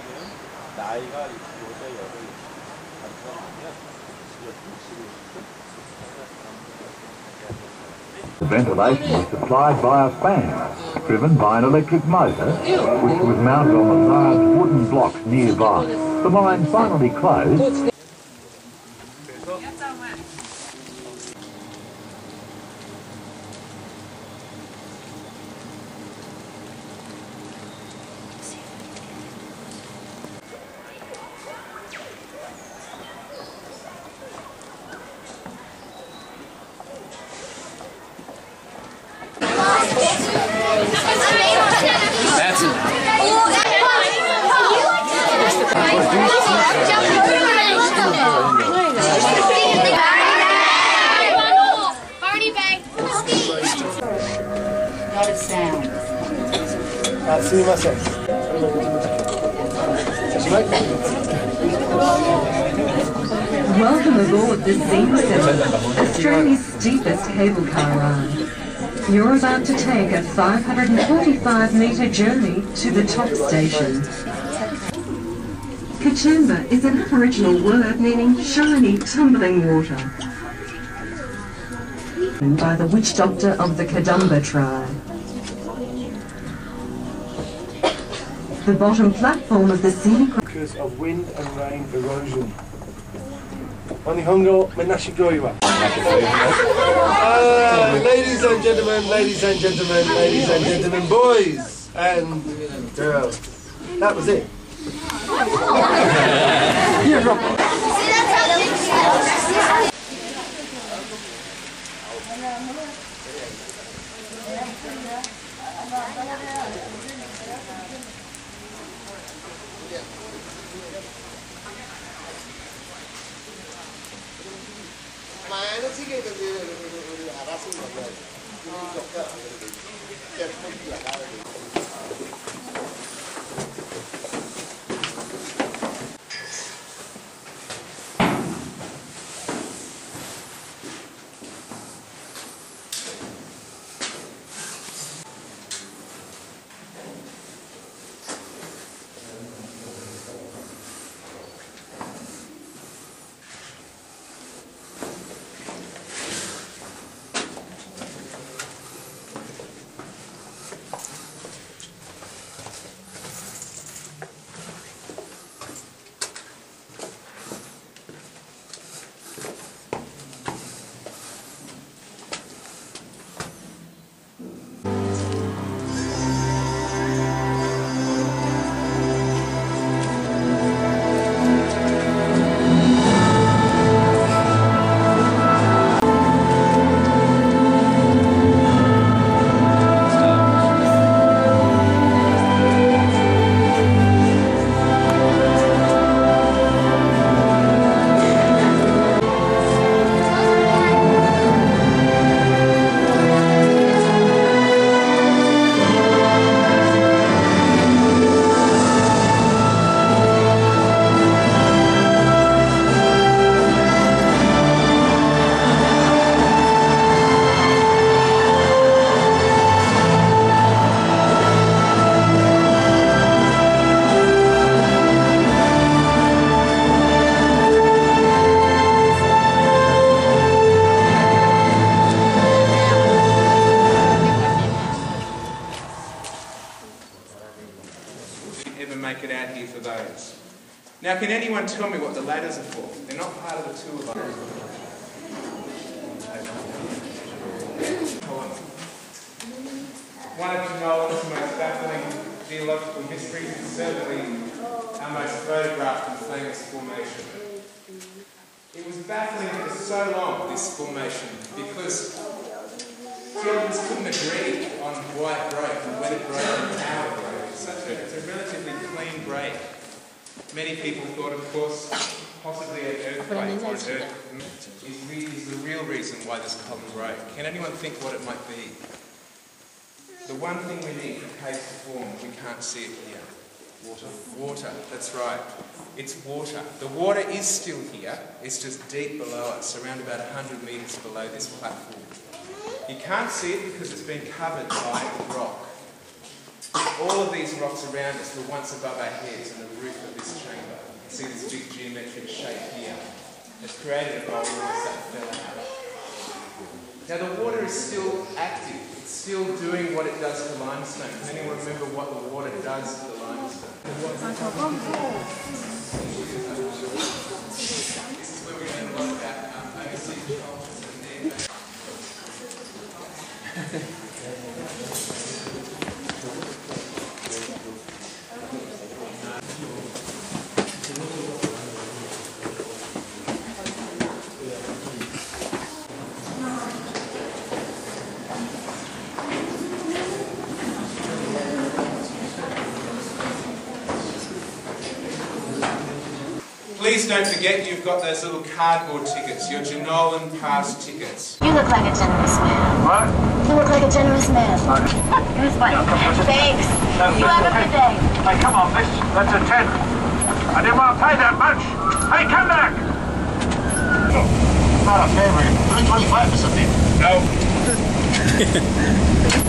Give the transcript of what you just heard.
나이가 여자 열을 감소하면 The ventilation was supplied by a fan, driven by an electric motor, which was mounted on the large wooden blocks nearby. The mine finally closed. That's it. Not a sound. Welcome aboard the Z7, Australia's steepest cable car ride. You're about to take a 545-metre journey to the top station. Kachemba is an Aboriginal word meaning shiny, tumbling water. By the witch doctor of the Kadumba tribe. The bottom platform of the scenic... Because of wind and rain erosion. Onihongo Menashigoiwa. Ladies and gentlemen, ladies and gentlemen, ladies and gentlemen, boys and girls. That was it. Make it out here for those. Now, can anyone tell me what the ladders are for? They're not part of the tour. One of Nolan's most baffling geological mysteries is certainly our most photographed and famous formation. It was baffling for so long, this formation, because geologists couldn't agree on why it broke and when it broke and how it broke. It's a relatively clean break. Many people thought, of course, possibly an earthquake or an earth is the real reason why this column broke. Can anyone think what it might be? The one thing we need for caves to form, we can't see it here. Water. Water, that's right. It's water. The water is still here, it's just deep below us, around about 100 metres below this platform. You can't see it because it's been covered by rock. All of these rocks around us were once above our heads on the roof of this chamber. You can see this big geometric shape here. It's created a bowl that fell out. Now the water is still active. It's still doing what it does to limestone. Does anyone remember what the water does to the limestone? This is where we learn a lot about overseas cultures and their... Please don't forget you've got those little cardboard tickets, your Jenolan Pass tickets. You look like a generous man. What? You look like a generous man. Here's money. Thanks. You have a good day. Hey, come on, miss. That's a 10. I didn't want to pay that much. Hey, come back! Not a favourite. 25 or something. No.